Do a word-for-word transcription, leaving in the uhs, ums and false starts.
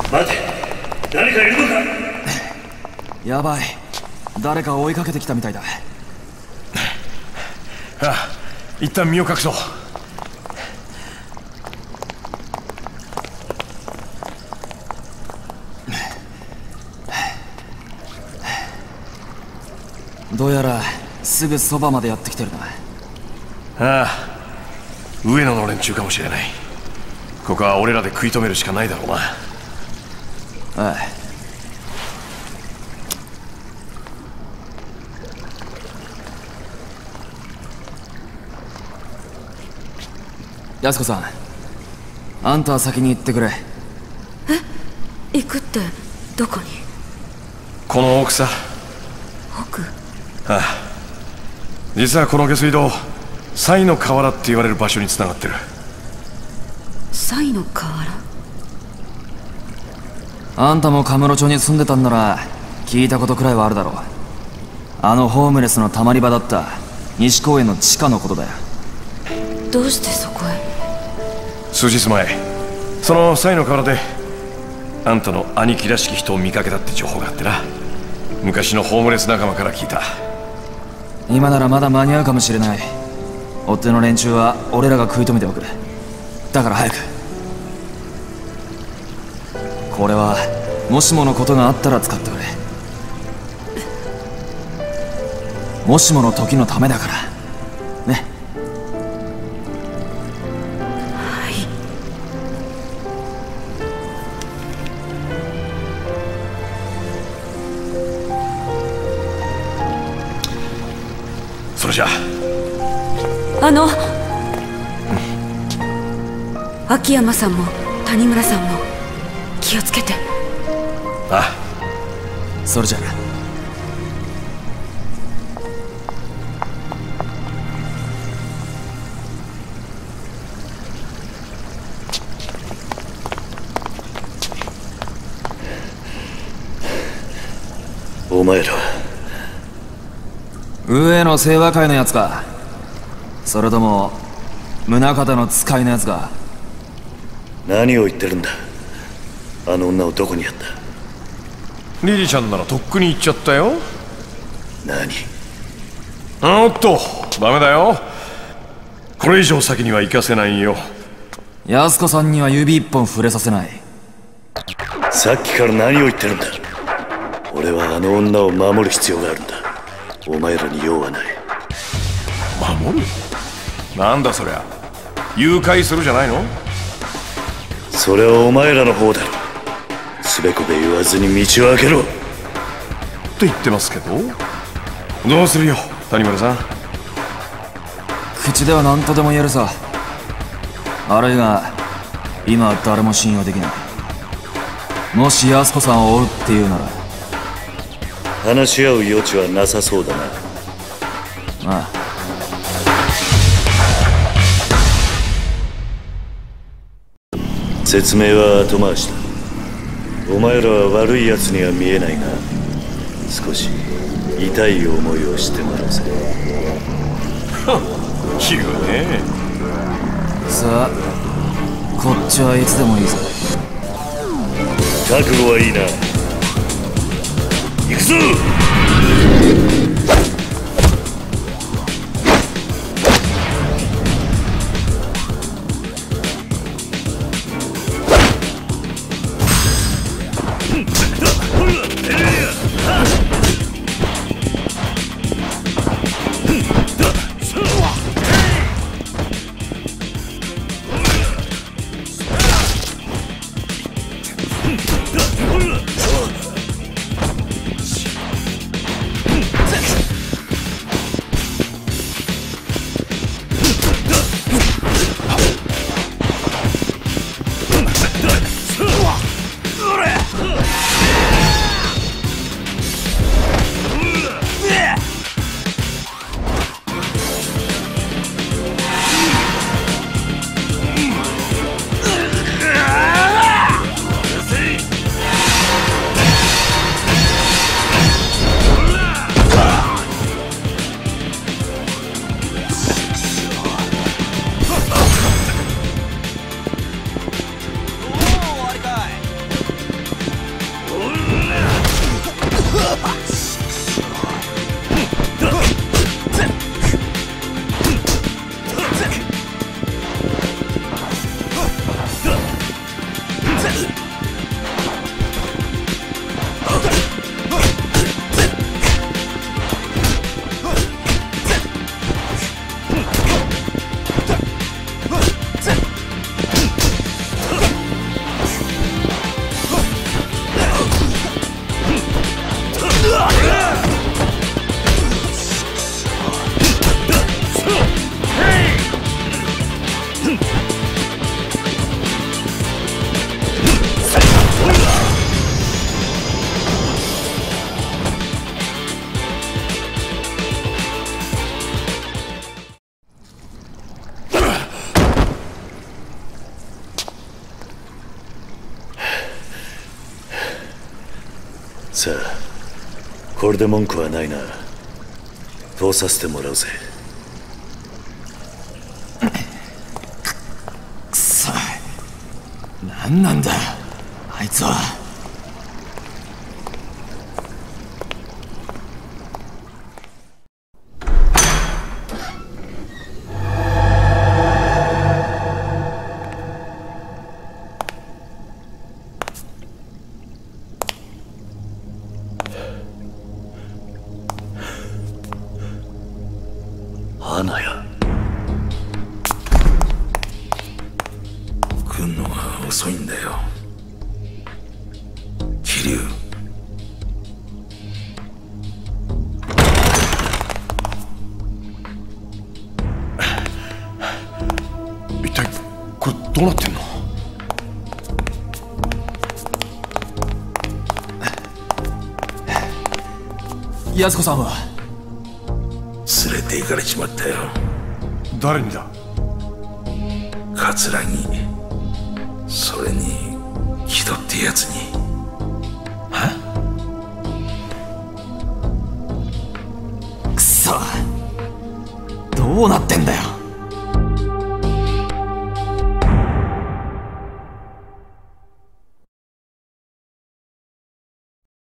待て、誰かいるのか。 やばい、誰か追いかけてきたみたいだ。 ああ、一旦身を隠そう。 どうやらすぐそばまでやってきてるな。 ああ、上野の連中かもしれない。ここは俺らで食い止めるしかないだろうな。 ああ、安子さん、あんたは先に行ってくれ。 え、行くってどこに？ この奥さ。 奥？ ああ、実はこの下水道、西の河原って言われる場所につながってる。 西の河原？ あんたもカムロ町に住んでたんなら聞いたことくらいはあるだろう。あのホームレスのたまり場だった西公園の地下のことだよ。 どうしてそこへ？ 数日前、その西の河原であんたの兄貴らしき人を見かけたって情報があってな。昔のホームレス仲間から聞いた。 今ならまだ間に合うかもしれない。追っ手の連中は俺らが食い止めておく。だから早く。これはもしものことがあったら使ってくれ。もしもの時のためだからね。 はい。 それじゃあの、秋山さんも谷村さんも気をつけて。 ああ、それじゃお前ら上野清和会のやつか、それとも宗像の使いのやつか。 何を言ってるんだ。あの女をどこにやった。 リリちゃんならとっくに行っちゃったよ。 何？ おっと、ダメだよ。これ以上先には行かせないよ。 安子さんには指一本触れさせない。 さっきから何を言ってるんだ。俺はあの女を守る必要があるんだ。お前らに用はない。 守る？なんだそりゃ。誘拐するじゃないの？ それはお前らの方だろ。つべこべ言わずに道を開けろって言ってますけど。どうするよ谷村さん。 口では何とでも言えるさ。悪いが今は誰も信用できない。もし安子さんを追うっていうなら話し合う余地はなさそうだな。 ああ、 説明は後回しだ。お前らは悪い奴には見えないが、少し痛い思いをしてもらうぜ。 言うね。 さあ、こっちはいつでもいいぞ。 覚悟はいいな。行くぞ。 さあ、これで文句はないな。通させてもらうぜ。 くそ、何なんだあいつは。 花屋来んのが遅いんだよ、桐生。 一体これどうなってんの？ 安子さんは連れて行かれちまったよ。 誰にだ？ 桂木、それに木戸ってやつに。 くそ、どうなってんだよ。